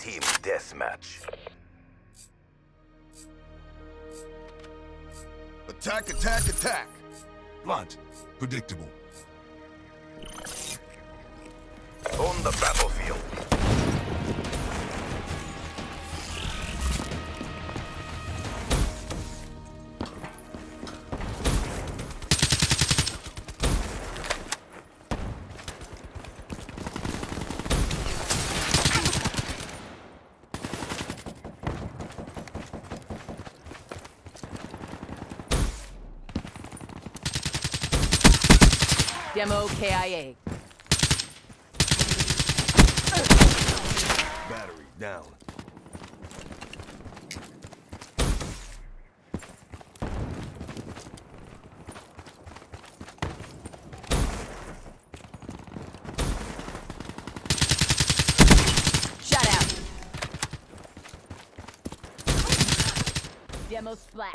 Team deathmatch. Attack, attack, attack! Blood. Predictable. On the battlefield. Demo KIA. Battery down. Shut out. Demo splash.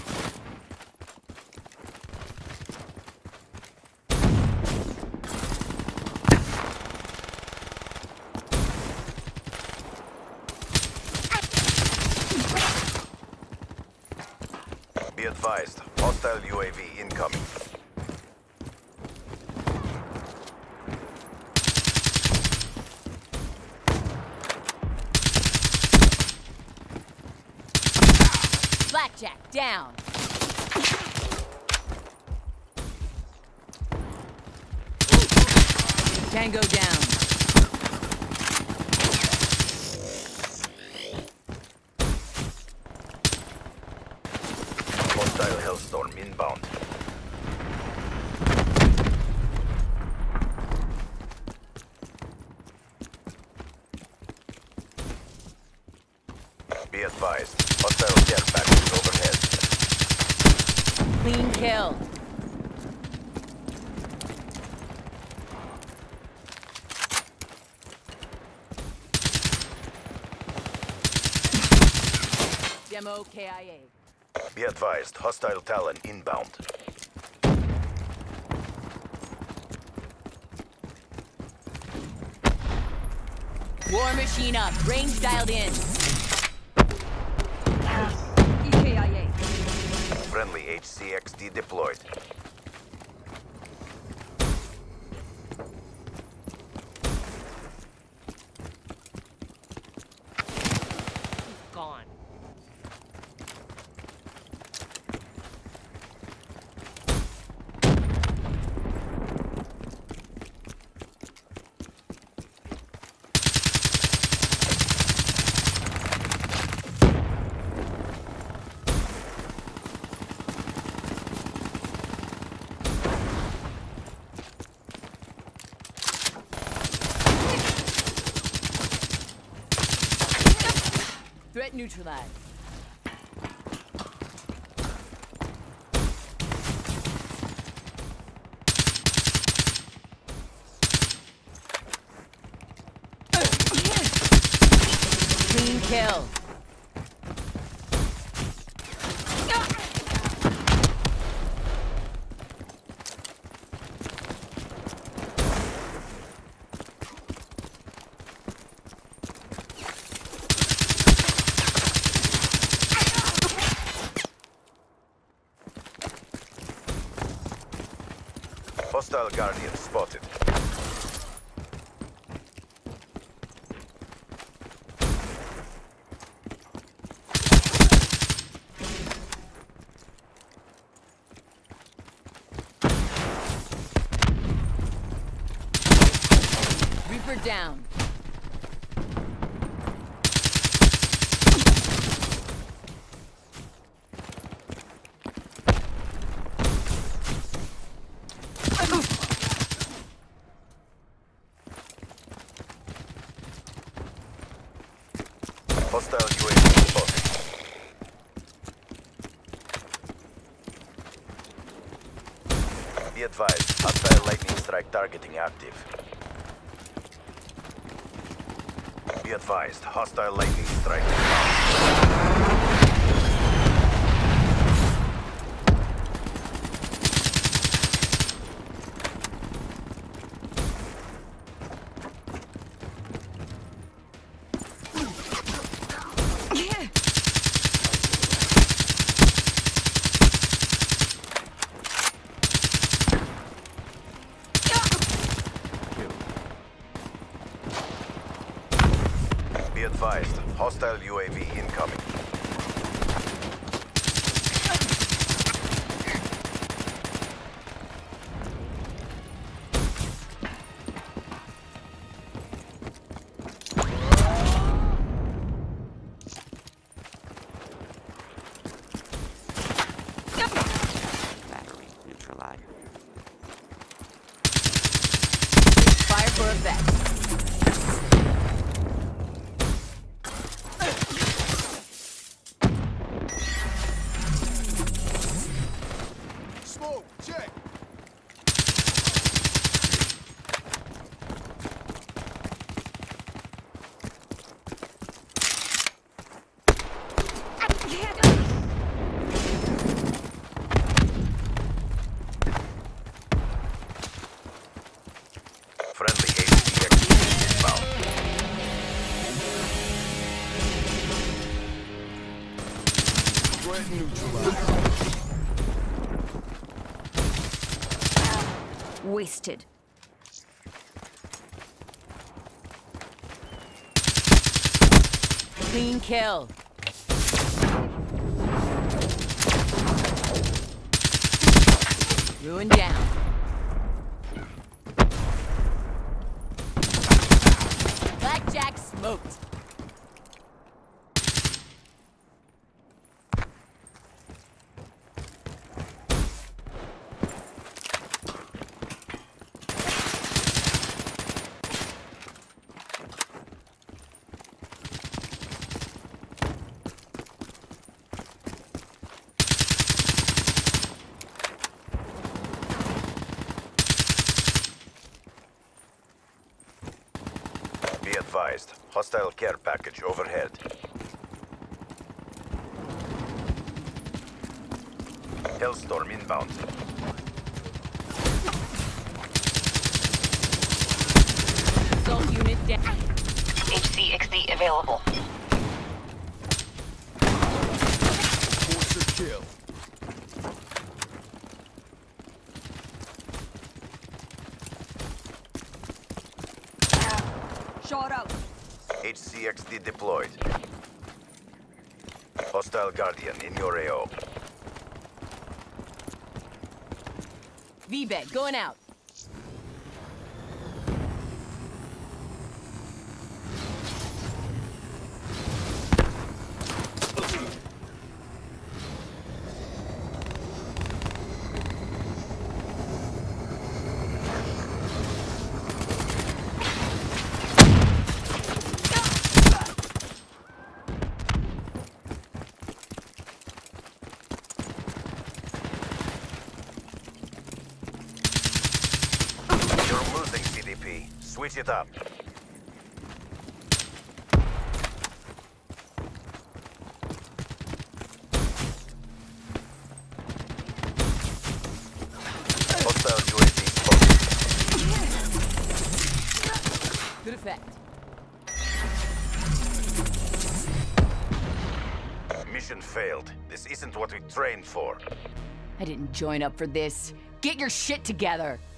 Be advised, hostile UAV incoming. Blackjack down. Tango down. Hostile Hellstorm inbound. Be advised, hostile care package overhead. Clean kill. Demo KIA. Be advised, hostile Talon inbound. War machine up. Range dialed in. Friendly HCXD deployed. Gone. Threat neutralized. Clean kill. Hostile Guardian spotted. Reaper down. Hostile UAV spotted. Be advised, hostile lightning strike targeting active. Be advised, hostile lightning strike inbound. advised, hostile UAV incoming. Battery neutralized. Fire for effect. Smoke, check. Friendly HCXD inbound. Threat neutralized. Wasted. Clean kill. Ruin down. Blackjack smoked. Be advised, hostile care package overhead. Hellstorm inbound. Assault unit down. HCXD available. Force a kill. Shot out. HCXD deployed. Hostile Guardian in your AO. VBED going out. You're losing, CDP. Switch it up. Hostile UAV spotted. Good effect. Mission failed. This isn't what we trained for. I didn't join up for this. Get your shit together.